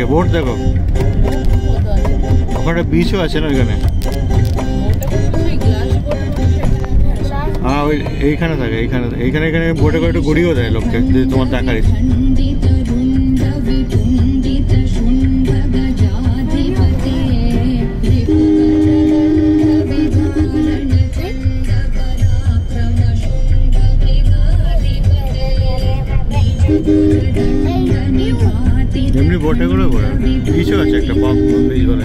Boat দেখো, ওখানে বিচও আছে না ওইখানে। হ্যাঁ ওই এইখানে থাকে, এইখানে এইখানে এখানে বোটে করে একটু ঘুরিয়েও দেয় লোককে, যে তোমার দেখার ইচ্ছে। এমনি বোটে করে ঘোরা, বিচও আছে একটা, পাম্বান বিচ বলে।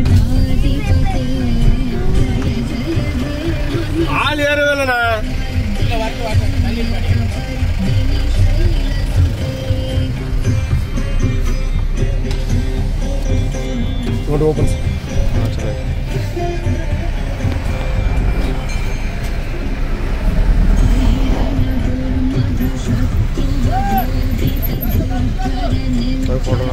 ಹಾಲು ಏರುವಲ್ಲಣ್ಣ ನೋಡಿ ಓಪನ್ ಫೋಟೋ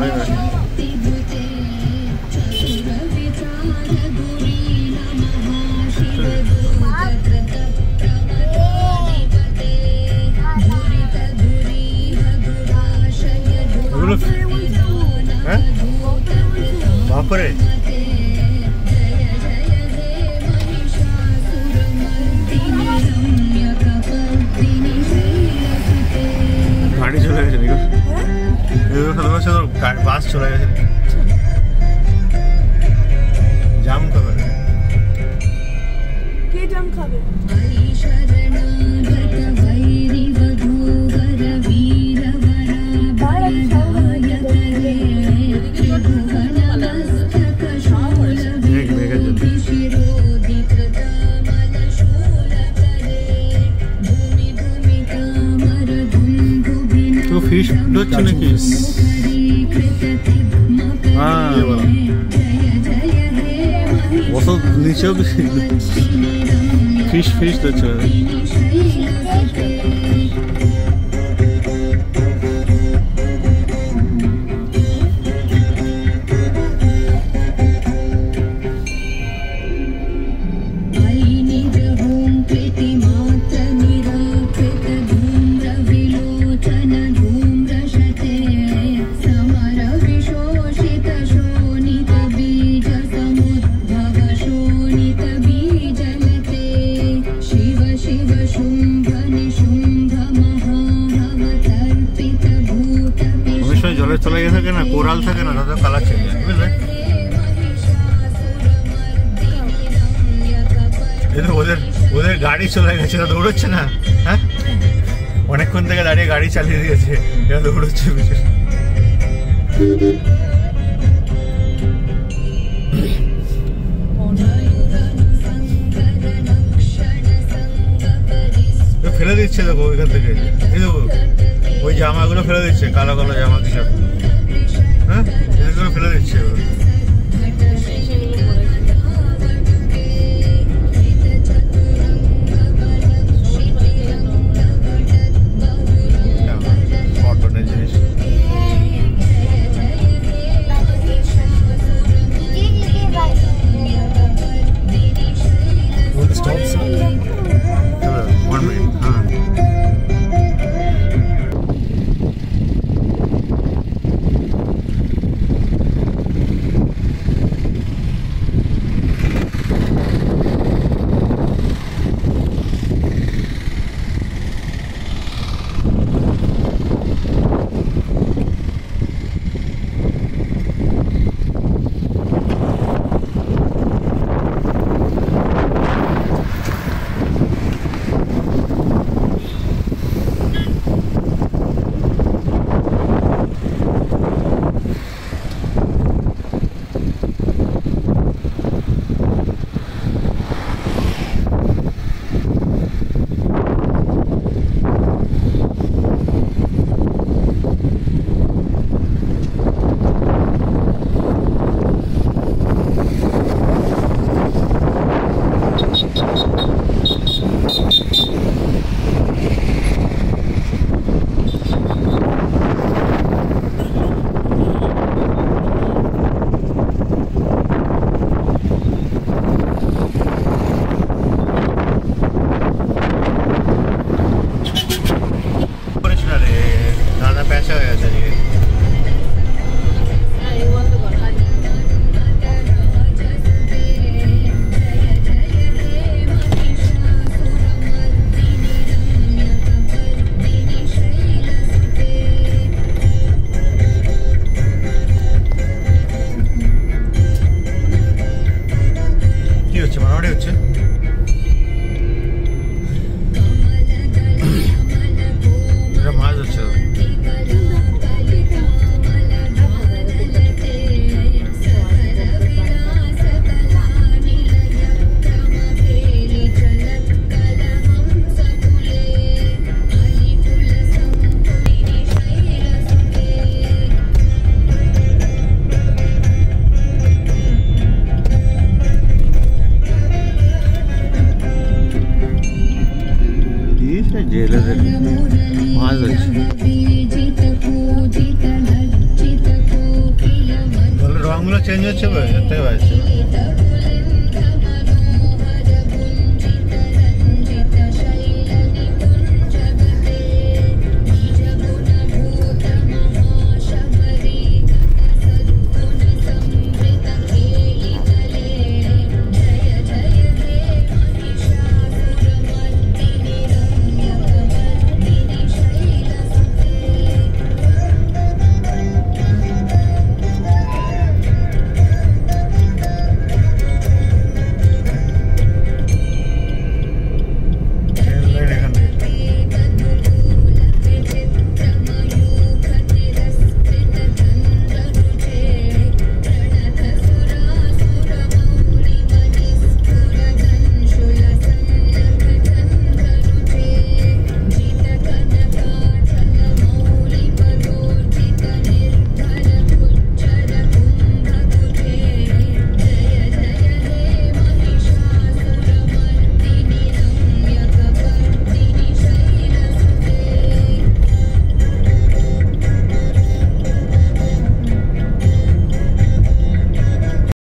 বাপরে গাড়ি চলে গেছে বাস চলে গেছে, জাম খাবে, কে জাম খাবে? फिश नाकि नीचे फिश फिश চলে গেছে না, কোরাল থাকে না, তাদের কালার চেঞ্জ হয়, বুঝলে? ওদের গাড়ি চলে গেছে, দৌড়চ্ছে না, হ্যাঁ অনেকক্ষণ থেকে দাঁড়িয়ে গাড়ি চালিয়ে দিয়েছে, এরা দৌড়চ্ছে পিছনে। ফেলে দিচ্ছে দেখো ওইখান থেকে, এই দেখো ওই জামাগুলো ফেলে দিচ্ছে, কালো কালো জামা কিছু, হ্যাঁ এগুলো ফেলে দিচ্ছে। জিনিস রঙগুলো চেঞ্জ হচ্ছে, এর থেকে বাজছে।